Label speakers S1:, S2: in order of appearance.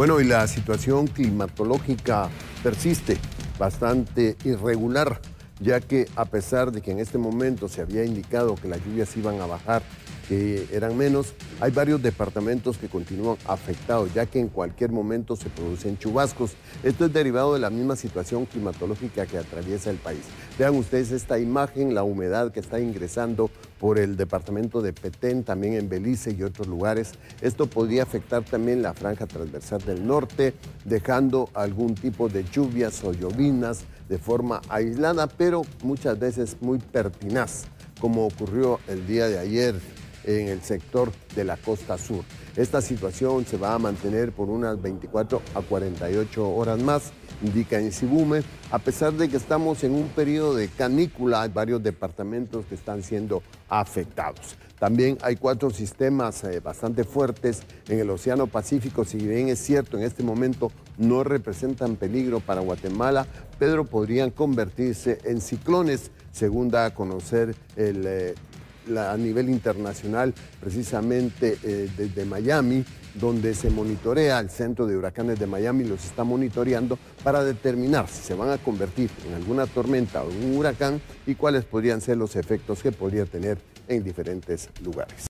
S1: Bueno, y la situación climatológica persiste bastante irregular, ya que a pesar de que en este momento se había indicado que las lluvias iban a bajar, que eran menos, hay varios departamentos que continúan afectados, ya que en cualquier momento se producen chubascos. Esto es derivado de la misma situación climatológica que atraviesa el país. Vean ustedes esta imagen, la humedad que está ingresando por el departamento de Petén, también en Belice y otros lugares. Esto podría afectar también la franja transversal del norte, dejando algún tipo de lluvias o llovinas de forma aislada, pero muchas veces muy pertinaz, como ocurrió el día de ayer en el sector de la costa sur. Esta situación se va a mantener por unas 24 a 48 horas más, indica Insibume, a pesar de que estamos en un periodo de canícula. Hay varios departamentos que están siendo afectados. También hay 4 sistemas bastante fuertes en el Océano Pacífico. Si bien es cierto, en este momento no representan peligro para Guatemala, pero podrían convertirse en ciclones, según da a conocer a nivel internacional, precisamente desde Miami, donde se monitorea el Centro de Huracanes de Miami, los está monitoreando para determinar si se van a convertir en alguna tormenta o en un huracán y cuáles podrían ser los efectos que podría tener en diferentes lugares.